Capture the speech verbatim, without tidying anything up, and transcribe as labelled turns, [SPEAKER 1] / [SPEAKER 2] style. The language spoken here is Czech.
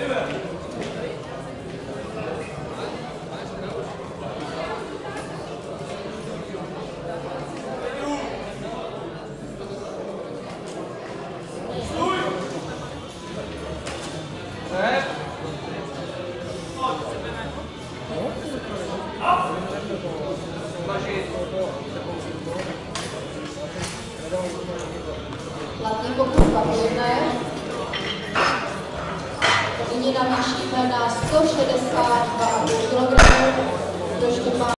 [SPEAKER 1] Platný pokus papírné. Nyní navýšíme na sto šedesát dva kilogramů do Štěpána.